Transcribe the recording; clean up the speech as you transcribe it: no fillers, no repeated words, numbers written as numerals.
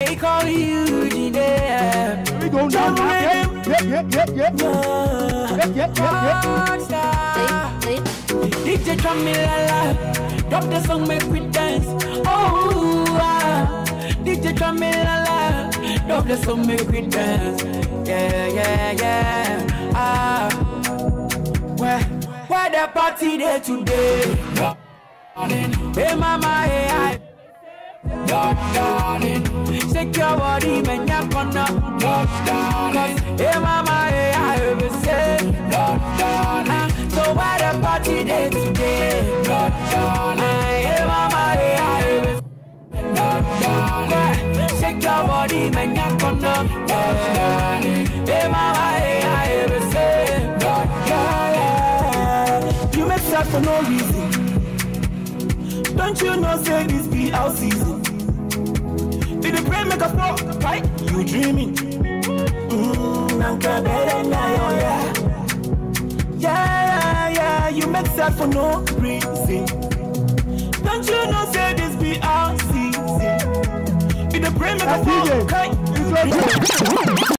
They call you today. We go down. Yeah. DJ Camilla, drop the song, make we dance. Oh, DJ Camilla, drop the song, make we dance. Yeah. Where the party there today? Hey mama, hey darling, shake your body, man, you're gonna darling. Hey mama, hey I will say darling. So why the party day today? Darling. Hey mama, hey I will darling. Shake your body, man, you're gonna darling. Hey mama, hey I will say darling. You make sense for no reason. Don't you know say this be our season? Did the brain make us walk, right? You dreaming? Yeah, you make sense for no reason. Don't you know say this be our season? Did the brain make us walk, right?